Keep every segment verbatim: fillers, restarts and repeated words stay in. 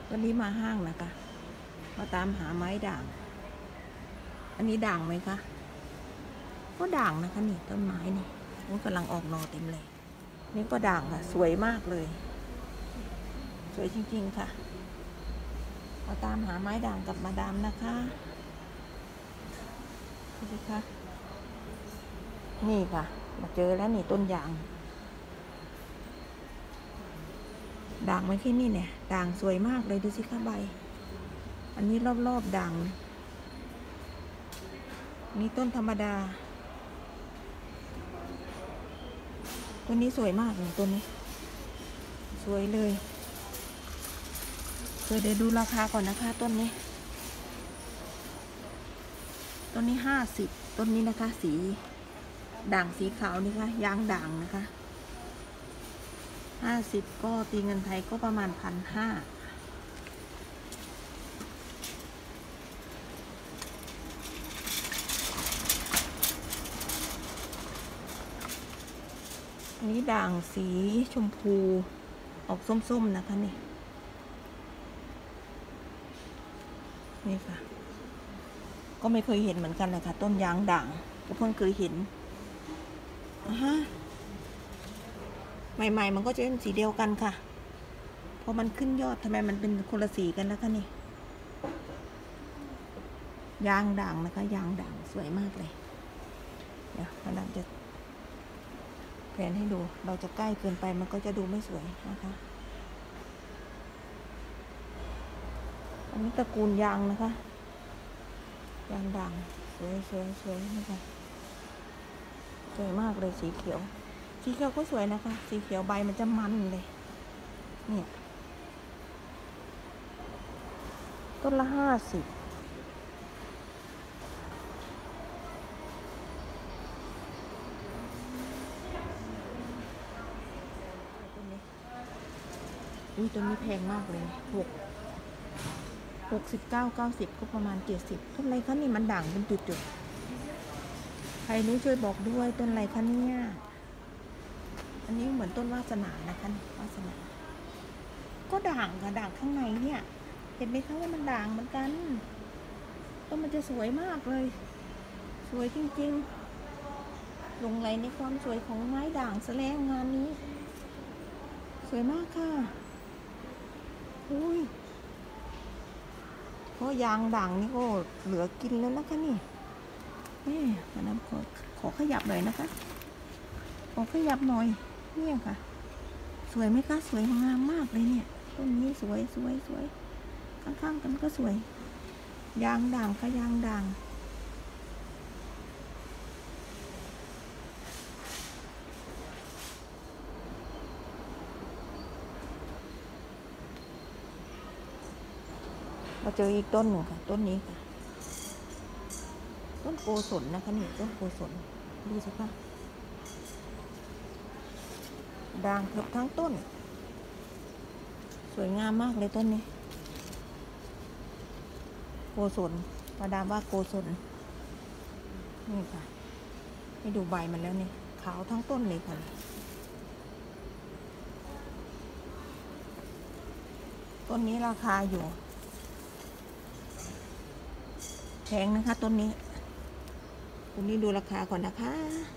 วันนี้มาห้างนะคะมาตามหาไม้ด่างอันนี้ด่างไหมคะก็ด่างนะคะนี่ต้นไม้นี่มันกำลังออกหน่อเต็มเลยนี่ก็ด่างค่ะสวยมากเลยสวยจริงๆค่ะมาตามหาไม้ด่างกับมาดามนะคะดูสิคะนี่ค่ะมาเจอแล้วนี่ต้นยางด่างไม่แค่นี้เนี่ยด่างสวยมากเลยดูสิคะใบอันนี้รอบๆด่างนี่ต้นธรรมดาต้นนี้สวยมากเลยต้นนี้สวยเลยเดี๋ยวดูราคาก่อนนะคะต้นนี้ต้นนี้ห้าสิบต้นนี้นะคะสีด่างสีขาวนี่ค่ะยางด่างนะคะห้าสิบก็ตีเงินไทยก็ประมาณพันห้าอันนี้ด่างสีชมพูออกส้มๆนะคะนี่นี่ค่ะก็ไม่เคยเห็นเหมือนกันนะคะต้นยางด่างก็เพิ่งเคยเห็นอ่ะฮะใหม่ๆมันก็จะเป็นสีเดียวกันค่ะพอมันขึ้นยอดทำไมมันเป็นคนละสีกันนะคะนี่ยางด่างนะคะยางด่างสวยมากเลยเดี๋ยวพนักจะแผนให้ดูเราจะใกล้เกินไปมันก็จะดูไม่สวยนะคะอันนี้ตระกูลยางนะคะยางด่างสวยสวยสวยนะคะสวยมากเลยสีเขียวสีเขียวก็สวยนะคะสีเขียวใบมันจะมันเลยเนี่ยต้นละห้าสิบต้นนี้อุ้ยต้นนี้แพงมากเลยหกหกสิบเก้าเก้าสิบก็ประมาณเจ็ดสิบต้นอะไรคะนี่มันด่างเป็นจุดๆใครรู้ช่วยบอกด้วยต้นอะไรคะเนี่ยอันนี้เหมือนต้นวาสนานะคะวาสนาก็ด่างค่ะด่างข้างในเนี่ยเห็นไหมคะว่ามันด่างเหมือนกันต้นมันจะสวยมากเลยสวยจริงๆหลงไหลในความสวยของไม้ด่างแสลงงานนี้สวยมากค่ะอุ้ยเพราะยางด่างนี่ก็เหลือกินแล้วนะคะนี่นี่มาน้ำขอขอขยับหน่อยนะคะขอขยับหน่อยเนี่ยค่ะสวยไหมคะสวยงามมากเลยเนี่ยต้นนี้สวยสวยสวยข้างๆกันก็สวยยางด่างค่ะยางด่างเราเจออีกต้นหนึ่งค่ะต้นนี้ค่ะต้นโกศลนะคะนี่ต้นโกศลดูสิคะด่างเกือบทั้งต้นสวยงามมากเลยต้นนี้โกศลมาดามว่าโกศลนี่ค่ะให้ดูใบมันแล้วนี่ขาวทั้งต้นเลยค่ะต้นนี้ราคาอยู่แพงนะคะต้นนี้ต้นนี้ดูราคาก่อนนะคะ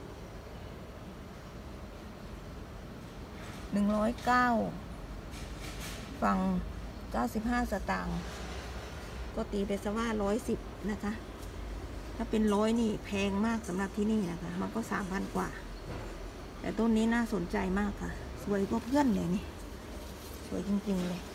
หนึ่งร้อยเก้าฝั่งเก้าสิบห้าสตางค์ก็ตีไปซะว่าร้อยสิบนะคะถ้าเป็นร้อยนี่แพงมากสำหรับที่นี่นะคะมันก็สามพันกว่าแต่ต้นนี้น่าสนใจมากค่ะสวยกว่าเพื่อนเลยนี่สวยจริงๆเลย